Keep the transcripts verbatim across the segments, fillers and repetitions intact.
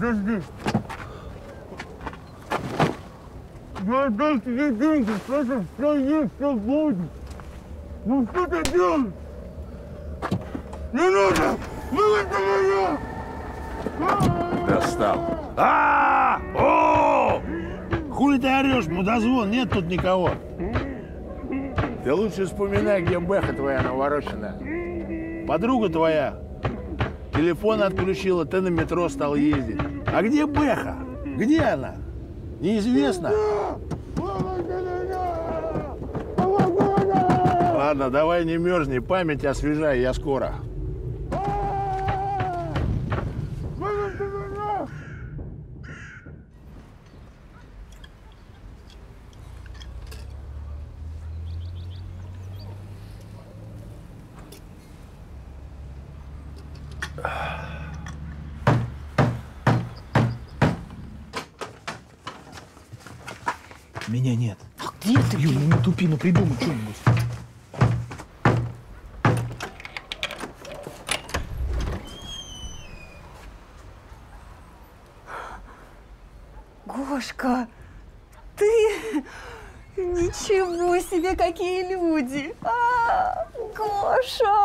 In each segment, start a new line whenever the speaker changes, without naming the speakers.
подожди. Я отдал тебе деньги, что все есть, все будет. Ну что ты делаешь? Не нужно! Вылазь меня!
Достал. А! О! Хули ты орешь, мудозвон? Нет тут никого. Ты лучше вспоминай, где Бэха твоя навороченная. Подруга твоя телефон отключила, ты на метро стал ездить. А где Бэха? Где она? Неизвестно. Ладно, давай не мерзни, память освежай, я скоро.
Меня нет.
А где ты?
Юля, ну не тупи, ну придумай что-нибудь.
Гошка, ты... Ничего себе, какие люди! А, Гоша!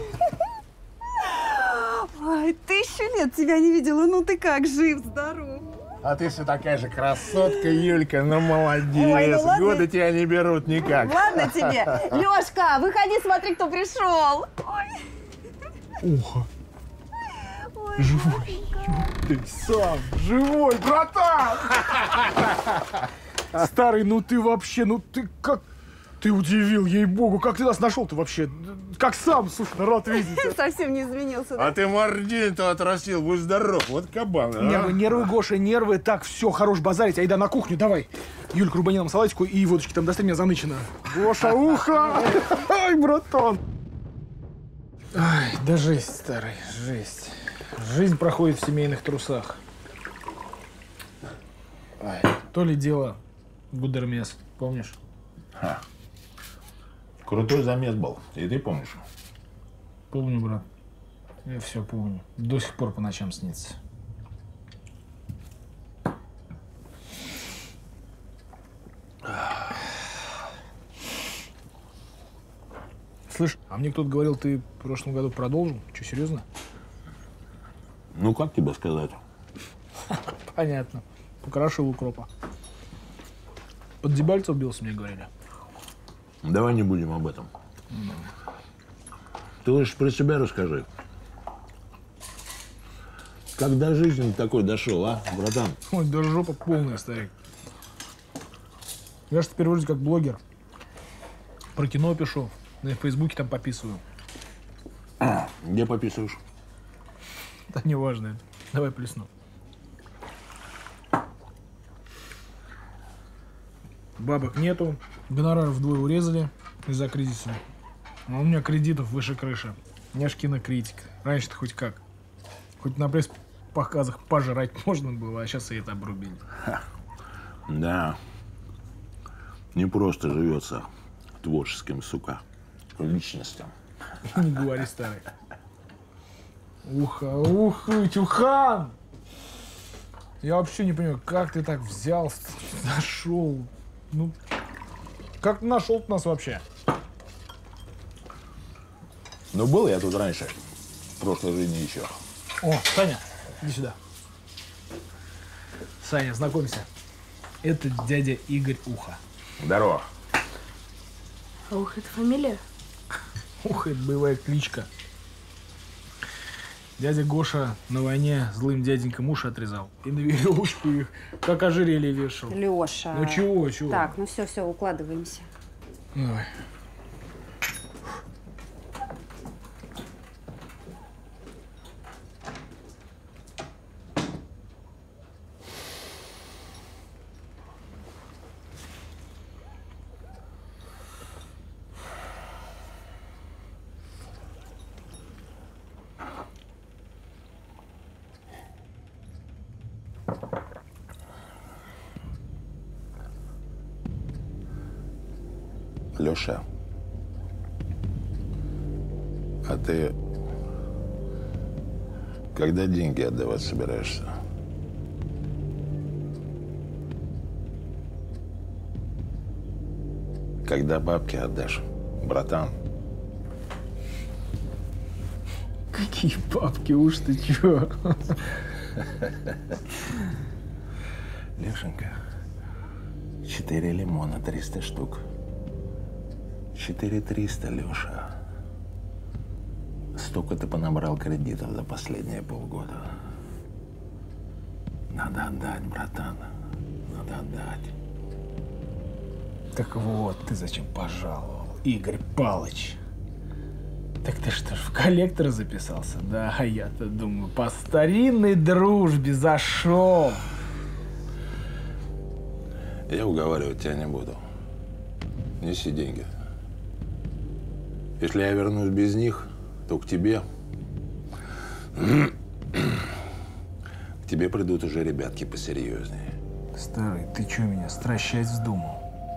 Ой, тысячу лет тебя не видела. Ну ты как, жив, здоров?
А ты все такая же красотка, Юлька, ну молодец.
Ой, ну ладно.
Годы тебя не берут никак.
Ладно тебе. Лёшка, выходи, смотри, кто пришел. Ой.
Ухо. Живой. Ты сам живой, братан! Старый, ну ты вообще, ну ты как... Ты удивил, ей-богу, как ты нас нашел-то вообще? Как сам, слушай, рад видеть.
Совсем не изменился, да?
А ты мордин-то отрастил, будь здоров, вот кабан. А?
Нервы, нервы, Гоша, нервы. Так, все, хорош базарить, айда на кухню, давай. Юлька, рубани нам салатику и водочки, там достань меня занычено. Гоша, ухо! Ай, братан! Ай, да жесть, старый, жесть. Жизнь проходит в семейных трусах. Ай, то ли дело Гудермес, помнишь?
Ха. Крутой замес был, и ты помнишь?
Помню, брат. Я все помню. До сих пор по ночам снится. Слышь, а мне кто-то говорил, ты в прошлом году продолжил? Че, серьезно?
Ну, как тебе сказать?
Понятно. Покрошил укропа. Под Дебальцев бился, мне говорили.
Давай не будем об этом. Mm. Ты лучше про себя расскажи. Как до жизни такой дошел, а, братан?
Ой, да жопа полная, старик. Я же теперь вроде как блогер. Про кино пишу. На Фейсбуке там пописываю.
А, где пописываешь?
Да неважно. Давай плесну. Бабок нету. Гонорар вдвое урезали из-за кризиса. А у меня кредитов выше крыши. Я ж кинокритик. Раньше-то хоть как. Хоть на пресс-показах пожрать можно было, а сейчас и это обрубили.
Ха. Да. Не просто живется творческим, сука, личностям.
Не говори, старый. Уха, уха, Тюхан! Я вообще не понимаю, как ты так взял, нашел. Ну, как ты нашел нас вообще?
Ну, был я тут раньше, в прошлой жизни еще.
О, Саня, иди сюда. Саня, знакомься. Это дядя Игорь Ухо.
Здорово.
А Ухо — это фамилия?
Ухо — это боевая кличка. Дядя Гоша на войне злым дяденькам уши отрезал. И на веревочку их, как ожерелье, вешал.
Леша.
Ну чего, чего?
Так, ну все, все, укладываемся.
Давай.
Леша, а ты когда деньги отдавать собираешься? Когда бабки отдашь, братан?
Какие бабки, уж ты чё?
Лешенька, четыре лимона, триста штук. Четыре триста, Леша. Столько ты понабрал кредитов за последние полгода. Надо отдать, братан. Надо отдать.
Так вот, ты зачем пожаловал, Игорь Палыч? Так ты что ж, в коллектор записался? Да, я-то думаю, по старинной дружбе зашел.
Я уговаривать тебя не буду. Неси деньги. Если я вернусь без них, то к тебе... К тебе придут уже ребятки посерьезнее.
Старый, ты чё меня стращать вздумал?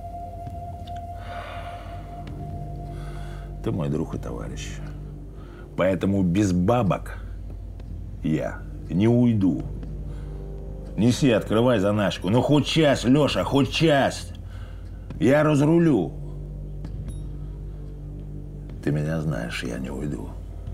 Ты мой друг и товарищ. Поэтому без бабок я не уйду. Неси, открывай заначку. Ну, хоть часть, Леша, хоть часть. Я разрулю. Ты меня знаешь, я не уйду.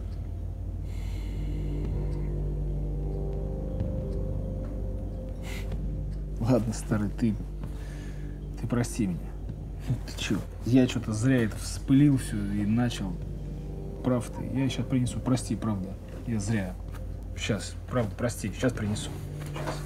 Ладно, старый, ты... Ты прости меня. Ты чё? Я что-то зря это вспылил все и начал. Прав ты. Я сейчас принесу. Прости, правда. Я зря. Сейчас, правда, прости. Сейчас принесу. Сейчас.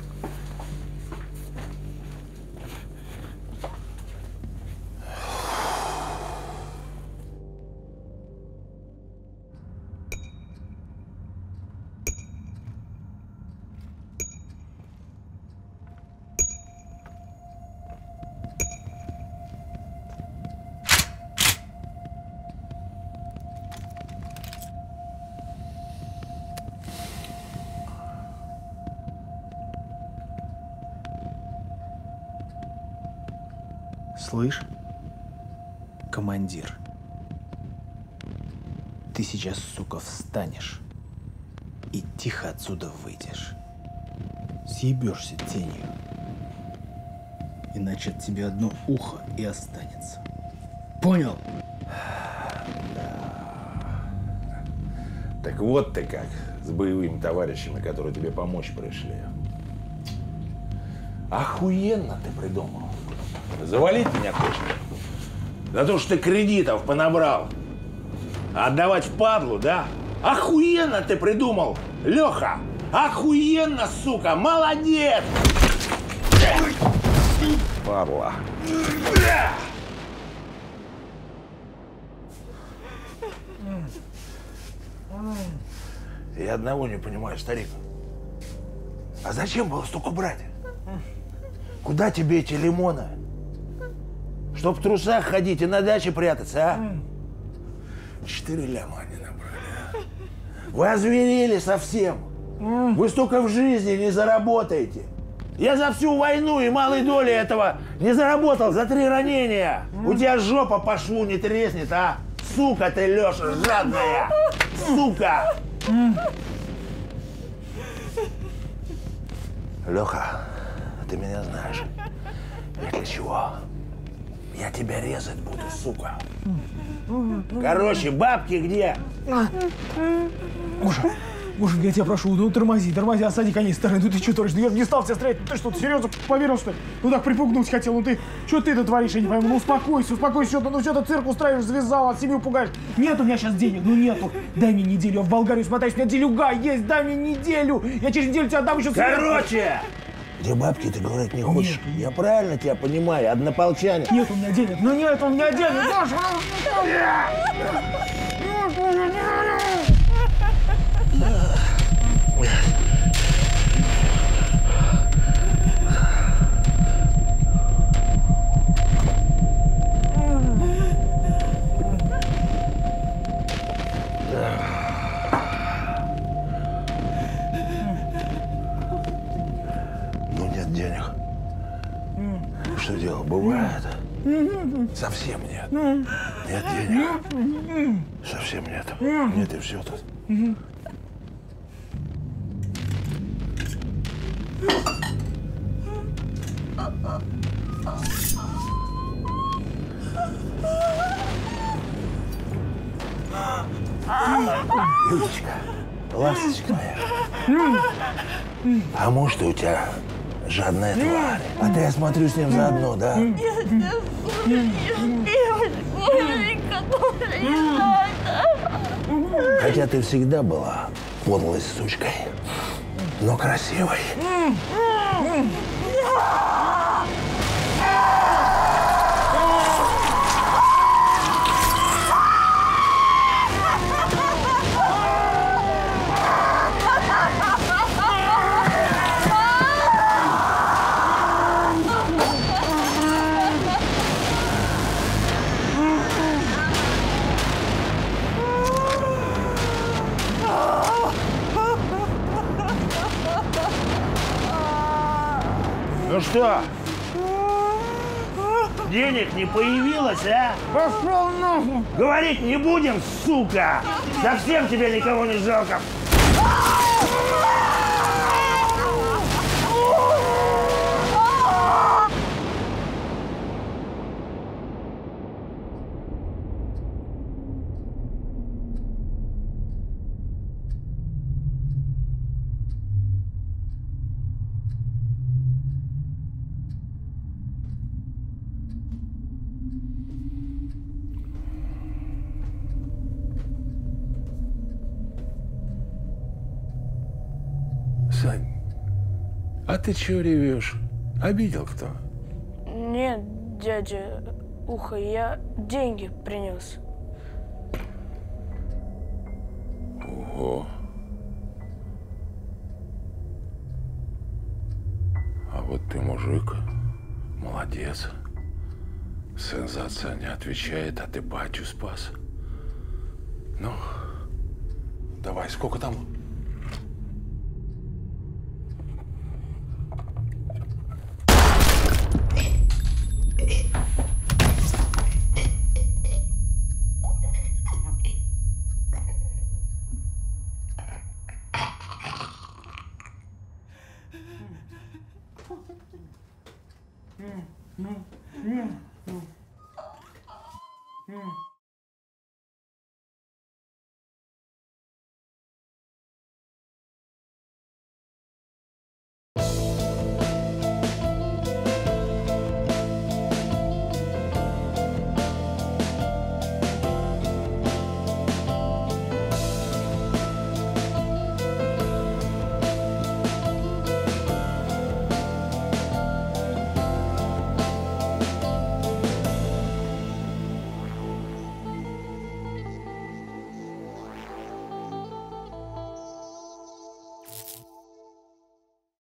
Слышь, командир, ты сейчас, сука, встанешь и тихо отсюда выйдешь. Съебешься тенью, иначе от тебя одно ухо и останется. Понял?
Так вот ты как, с боевыми товарищами, которые тебе помочь пришли. Охуенно ты придумал. Завалить меня хочешь? За то, что ты кредитов понабрал. А отдавать впадлу, да? Охуенно ты придумал, Леха! Охуенно, сука! Молодец! Падла. Я одного не понимаю, старик. А зачем было столько брать? Куда тебе эти лимоны? Чтоб в трусах ходить и на даче прятаться, а? Четыре ляма они набрали. Вы озверели совсем. Вы столько в жизни не заработаете. Я за всю войну и малой доли этого не заработал, за три ранения. У тебя жопа по шву не треснет, а? Сука ты, Леша, жадная! Сука! Леха, ты меня знаешь. Если чего, я тебя резать буду, сука. Короче, бабки где?
Гоша, Гоша, я тебя прошу, ну тормози, тормози, осади коней старый. Ну ты что творишь? Ну я же не стал тебя стрелять. Ты что, ты серьезно поверил, что ли? Ну так припугнуть хотел, ну ты, что ты это творишь, я не пойму. Ну успокойся, успокойся, что ты, ну что ты цирк устраиваешь, завязал, от семью пугаешь. Нет у меня сейчас денег, ну нету. Дай мне неделю, я в Болгарию смотаюсь, у меня делюга есть, дай мне неделю. Я через неделю тебе отдам еще сверху.
Короче! Где бабки ты говорить не хочешь? Нет. Я правильно тебя понимаю, однополчане.
Нет у меня денег, ну нет у меня денег, Гоша!
Что делать? Бывает? Совсем нет. Нет денег. Совсем нет. Нет, и все тут. Юлечка, ласточка моя. А муж-то у тебя жадная тварь. А ты, я смотрю, с ним заодно, да? Хотя ты всегда была подлой сучкой, но красивой.
Ну что, денег не появилось, а?
Пошел нахуй!
Говорить не будем, сука! Совсем тебе никого не жалко.
Сань, а ты чего ревешь? Обидел кто?
Нет, дядя Ухо, я деньги принес.
Ого. А вот ты мужик. Молодец. Сын за отца не отвечает, а ты батю спас. Ну, давай, сколько там?
Mm, mm, mm.